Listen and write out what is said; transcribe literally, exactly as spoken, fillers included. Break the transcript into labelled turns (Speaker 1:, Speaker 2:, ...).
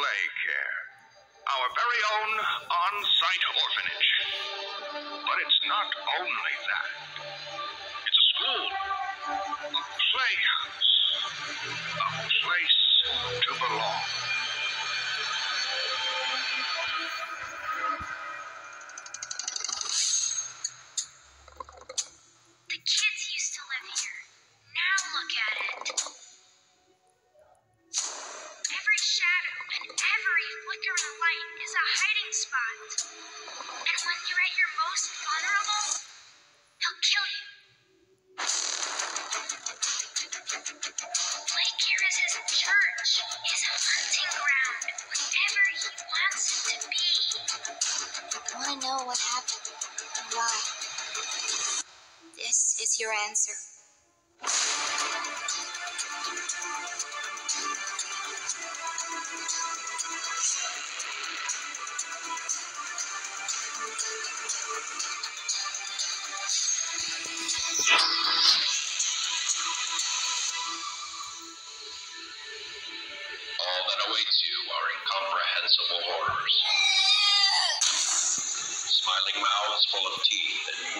Speaker 1: Play Care, our very own on-site orphanage. But it's not only that. It's a school, a playhouse, a place to belong.
Speaker 2: The kids used to live here. Now look at it. Every shadow and every flicker of light is a hiding spot. And when you're at your most vulnerable, he'll kill you. Playcare is his church, his hunting ground, whatever he wants it to be.
Speaker 3: I want to know what happened and why. This is your answer.
Speaker 4: All that awaits you are incomprehensible horrors. Smiling mouths full of teeth and